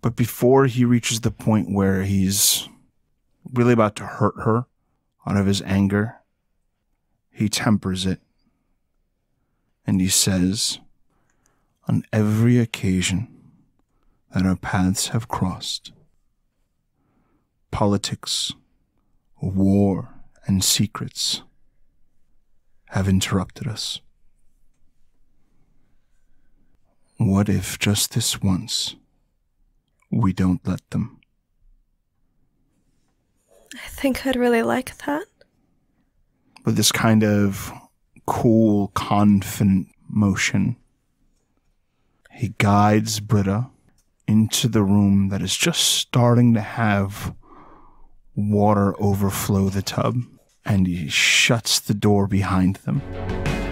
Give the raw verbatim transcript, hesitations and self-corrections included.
But before he reaches the point where he's really about to hurt her out of his anger, he tempers it. And he says, on every occasion that our paths have crossed, politics, war, and secrets have interrupted us. What if just this once we don't let them? I think I'd really like that. With this kind of cool, confident motion, he guides Britta into the room that is just starting to have water overflow the tub, and he shuts the door behind them.